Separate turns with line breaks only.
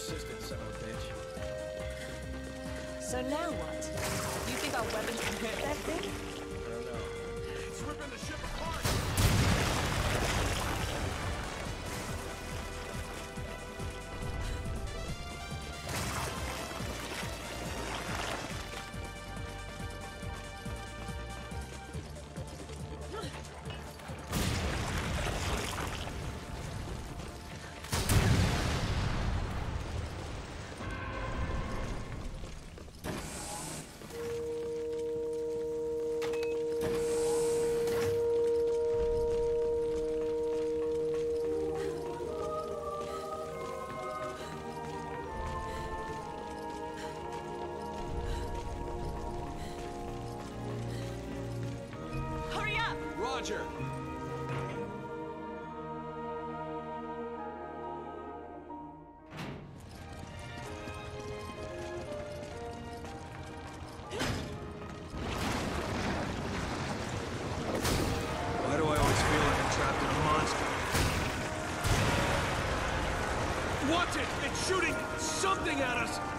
persistent son of a bitch.
So now what? You think our weapons can hurt that thing?
I don't know.
It's ripping the ship apart! Roger!
Why do I always feel like I'm trapped in a monster?
Watch it! It's shooting something at us!